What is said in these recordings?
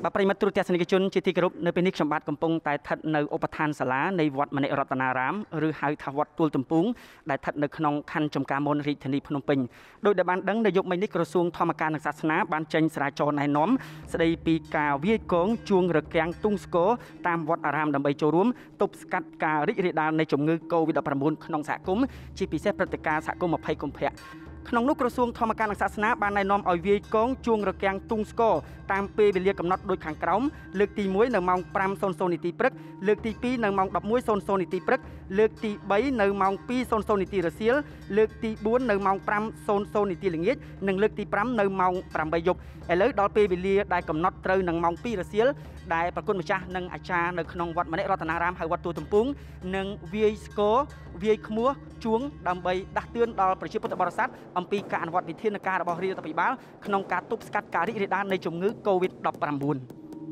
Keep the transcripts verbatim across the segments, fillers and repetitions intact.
បាទប្រិមត្តទូរទស្សនិកជនជាទីគោរពនៅពេលនេះខ្ញុំបាទកំពុងតែស្ថិតនៅឧបដ្ឋានសាលានៃវត្តមនីរតនារាមឬហៅថាវត្តទួលទំពូងដែលស្ថិតនៅក្នុងខណ្ឌចំការមនរាជធានីភ្នំពេញដោយដែលបានដឹងនៅយប់មិញនេះក្រសួងធម្មការនិងសាសនាបានចេញស្រាវជ្រាវណែនាំស្ដីពីការវាយកងជួងរកាំងទុងស្គរតាមវត្តអារាមដើម្បីចូលរួមទប់ស្កាត់ការរីករាលដាលនៃជំងឺ កូវីដ ដប់ប្រាំបួន ក្នុងសហគមន៍ជាពិសេសព្រឹត្តិការណ៍សហគមន៍ 20 កុម្ភៈក្នុងនោះក្រសួងធម្មការនិងសាសនាបានណែនាំឲ្យវាយកងជួងរកាំងទុងស្គរតាមពេលវេលាកំណត់ដូចខាងក្រោមលើកទីមួយនៅម៉ោង ប្រាំ នាទីព្រឹកលើកទីពីរនៅម៉ោង ដប់មួយ នាទីព្រឹកលើកទីបីនៅម៉ោង ពីរ នាទីរសៀលលើកទីបួននៅម៉ោង ប្រាំ នាទីល្ងាចនិងលើកទីប្រាំនៅម៉ោង ប្រាំបីយប់ឥឡូវដល់ពេលវេលាដែលកំណត់ត្រូវនឹងម៉ោង ពីរ រសៀលដែលប្រគុណម្ចាស់និងអាចារ្យនៅក្នុងវត្តមនីរតនារាមហៅវត្តទួលទំពូងនឹងវាយស្គរវាយឃ្មោះជួងដើម្បីដាស់តឿនដល់ប្រជាពុទ្ធបរិស័ទអំពីការអនុវត្តវិធានការរបស់រដ្ឋាភិបាលក្នុងការទប់ស្កាត់ការរីករាលដាលនៃជំងឺ កូវីដ ដប់ប្រាំបួន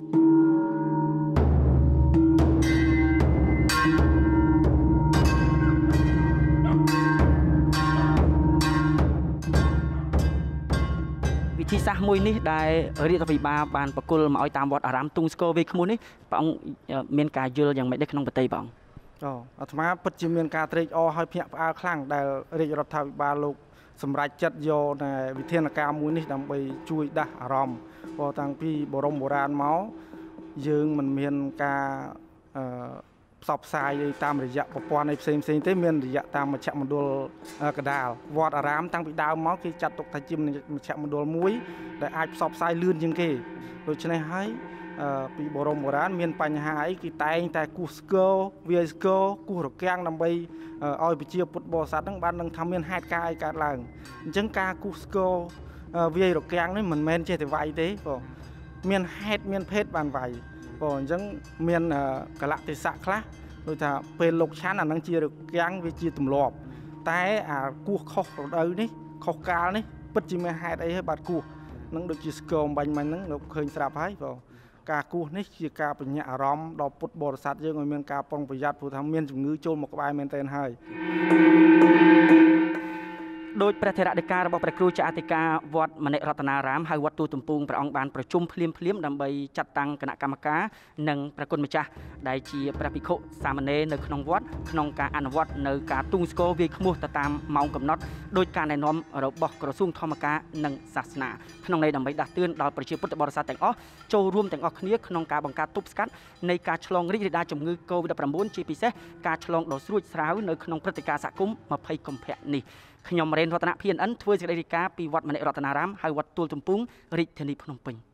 វិធីសាស្ត្រមួយនេះដែលរដ្ឋាភិបាលបានប្រគល់មកឲ្យតាមវត្តអារាមទុងស្គរវាយឃ្មោះនេះព្រះអង្គមានការយល់យ៉ាងម៉េចដែរក្នុងប្រតិបងអូអាត្មាពិតជាមានការត្រេកអរឲ្យភ្ញាក់ផ្អើលខ្លាំងដែលរាជរដ្ឋាភិបាលលោកសម្រាប់ចិត្តយកនៅវិធានការមួយនេះដើម្បីជួយដាស់អារម្មណ៍ព្រោះតាំងពីបរមបុរាណមកយើងមិនមានការអឺផ្សព្វផ្សាយតាមរយៈប្រព័ន្ធឯផ្សេងផ្សេងទេមានរយៈតាមមជ្ឈមណ្ឌលកដាលវត្តអារាមតាំងពីដើមមកគេចាត់ទុកថាជាមជ្ឈមណ្ឌលមួយដែលអាចផ្សព្វផ្សាយលឿនជាងគេដូច្នេះហើយពីបរមបុរាណមានបញ្ហាអីគេតែងតែគូសស្គរវាយស្គរគូសរកាំងដើម្បីឲ្យប្រជាពុទ្ធបរិស័ទហ្នឹងបាននឹងថាមានហេតុការណ៍អីកើតឡើងអញ្ចឹងការគូសស្គរវាយរកាំងនេះមិនមែនចេះតែវាយទេបងមានហេតុមានភេទបានវាយបងអញ្ចឹងមានកលៈទេសៈខ្លះដូចថាពេលលោកឆាន់អានឹងជារកាំងវាជាទម្លាប់តែអាគូសខុសរដូវនេះខុសកាលនេះពិតជាមានហេតុអីហើយបាទគូសនឹងដូចជាស្គរអំបញ្ញមិញហ្នឹងលោកឃើញស្រាប់ហើយបងការគូសនេះជាការបញ្ញាអារម្មណ៍ដល់ពុទ្ធបរិស័ទយើងឲ្យមានការប្រុងប្រយ័ត្នព្រោះថាមានជំងឺចូលមកក្បែរមែនទែនហើយដោយព្រះថេរដីការបស់ព្រះគ្រូចាអធិការវត្តមនីរតនារាមហៅវត្តទួលទំពូងព្រះអង្គបានប្រជុំភ្លាមភ្លាមដើម្បីចាត់តាំងគណៈកម្មការនិងព្រះគុណម្ចាស់ដែលជាព្រះភិក្ខុសាមណេរនៅក្នុងវត្តក្នុងការអនុវត្តនៅការទុងស្គរវាយឃ្មោះទៅតាមម៉ោងកំណត់ដោយការណែនាំរបស់ក្រសួងធម្មការនិងសាសនាក្នុងន័យដើម្បីដាស់តឿនដល់ប្រជាពុទ្ធបរិស័ទទាំងអស់ចូលរួមទាំងអស់គ្នាក្នុងការបង្ការទប់ស្កាត់នៃការឆ្លងរីករាលដាលជំងឺ កូវីដ ដប់ប្រាំបួន ជាពិសេសការឆ្លងដ៏ស្រួចស្រាវនៅក្នុងព្រឹត្តិការណ៍សហគមន៍ ២០ កុម្ភៈនេះខ្ញុំរ៉េនរតនៈ ភី អេន អិន ធ្វើសេចក្តីរាយការណ៍ពីវត្តមនីរតនារាមហៅវត្តទួលទំពូងរាជធានីភ្នំពេញ